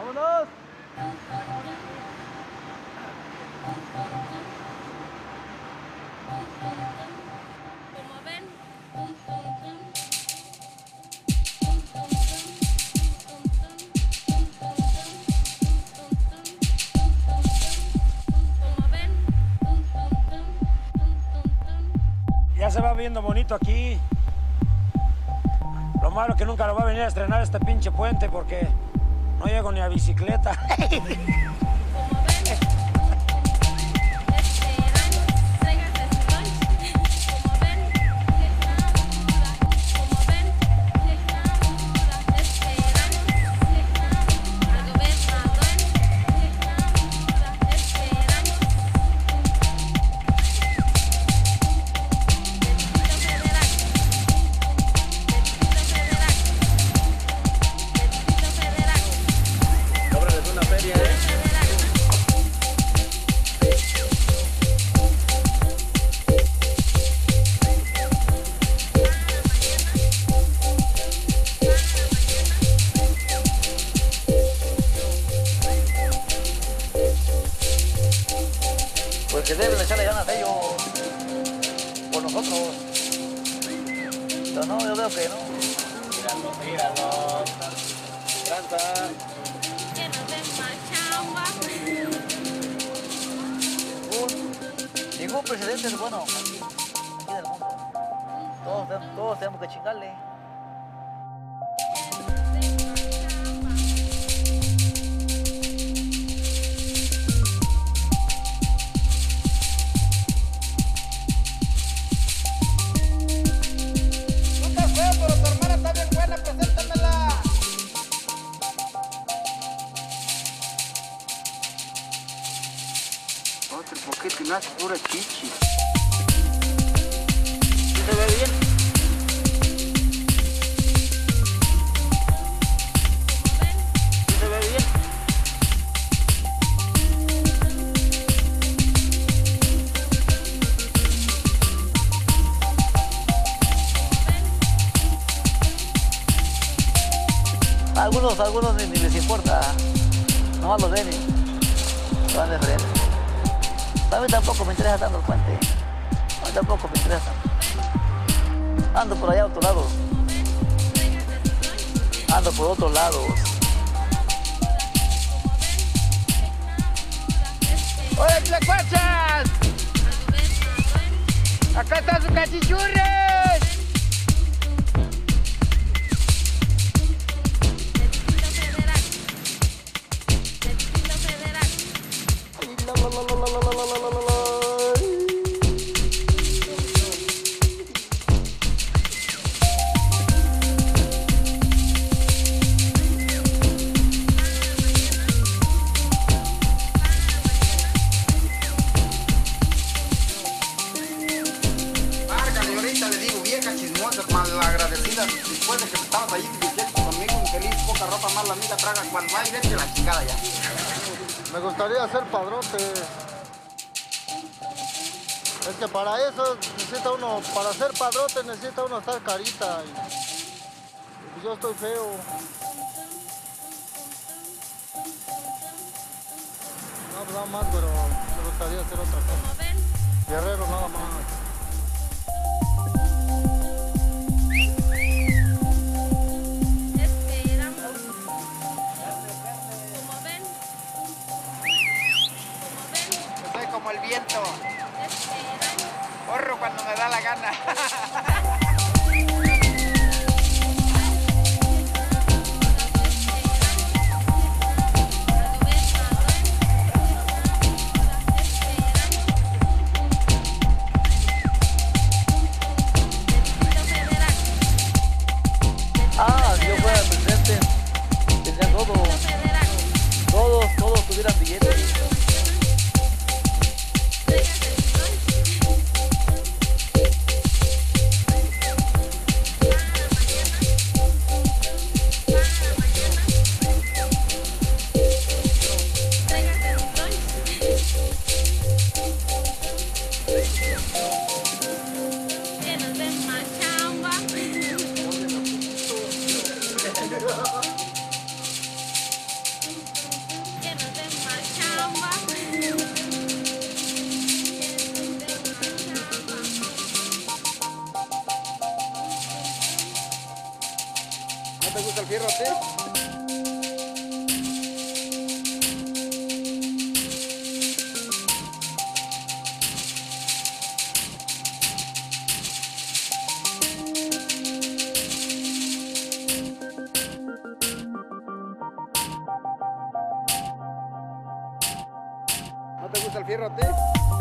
¡Vámonos! Como ven, Ya se va viendo bonito aquí. Lo malo es que nunca lo va a venir a estrenar este pinche puente porque no llego ni a bicicleta. Pues que deben echarle ganas a ellos por nosotros. Pero no, yo veo que no. Míralo. Tranza. que nos den más chamba. Ningún presidente es bueno aquí del mundo. Todos tenemos que chingarle. Otro poquito y nace pura chichi. ¿Sí se ve bien? ¿Sí se ve bien? Algunos ni les importa. Nomás lo ven y lo van de frente. A mí tampoco me interesa tanto el puente. A mí tampoco me interesa. Ando por allá a otro lado. Ando por otros lados. ¡Hola, tlacuachas! ¡Acá están sus cachichurres! Después de que estabas ahí divirtiendo conmigo, infeliz, poca ropa, más la amiga, traga cuando hay, vete la chingada ya. Me gustaría ser padrote. Es que para eso necesita uno, para ser padrote necesita uno estar carita. Y yo estoy feo. No, pues nada más, pero me gustaría hacer otra cosa. Guerrero nada más. Como el viento. Corro cuando me da la gana. Si yo fuera presidente, tendría todo. Todos tuvieran billetes. gusta el fierro a ti? ¿No te gusta el fierro a ti?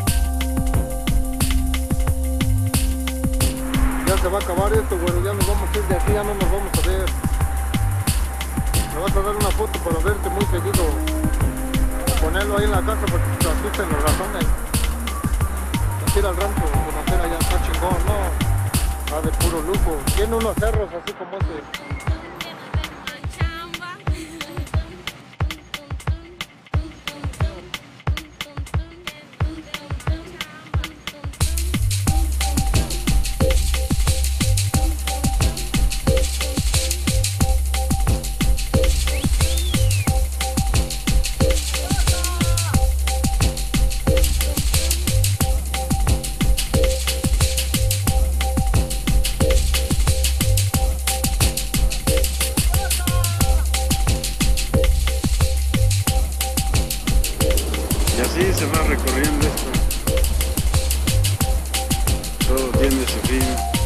Ya se va a acabar esto, güero, ya nos vamos a ir de aquí, ya no nos vamos a ver. Me vas a dar una foto para verte muy seguido. Ponerlo ahí en la casa para que se asusten los ratones. Ir al rancho, conocer allá, está chingón, ¿no? Va de puro lujo. Tiene unos cerros así como ese. Y así se va recorriendo esto. Todo tiene su fin.